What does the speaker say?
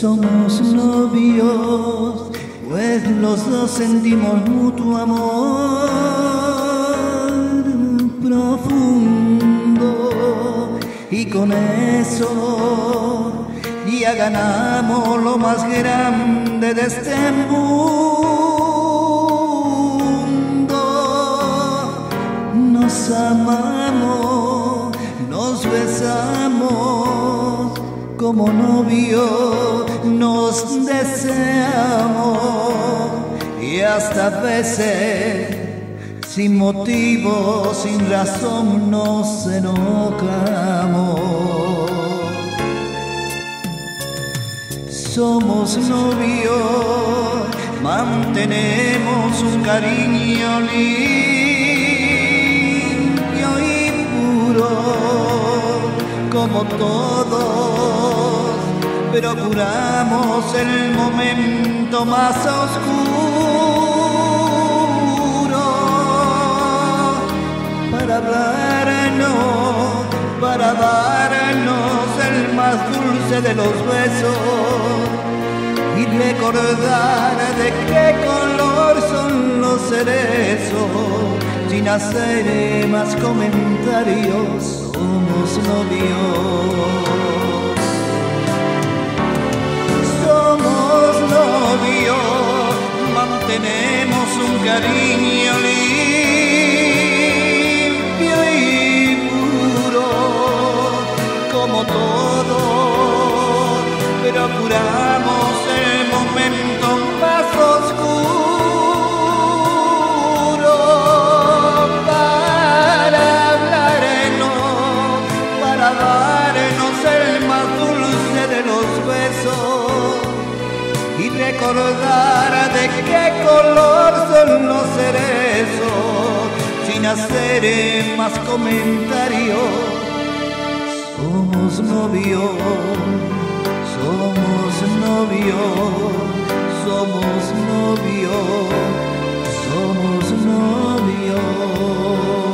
Somos novios, pues los dos sentimos mutuo amor profundo, y con eso ya ganamos lo más grande de este mundo. Nos amamos, nos besamos, como novios nos deseamos, y hasta veces sin motivo, sin razón nos enojamos. Somos novios, mantenemos un cariño limpio y puro, como todos, pero curamos el momento más oscuro para darnos el más dulce de los besos y recordar de qué color son los cerezos. Sin hacer más comentarios, somos novios. Somos novios, mantenemos un cariño limpio y puro, como todo, pero curamos el momento más oscuro para hablarnos, para darnos el más dulce de los besos y recordar de qué color son los cerezos. Sin hacer más comentarios, somos novios, somos novios, somos novios, somos novios.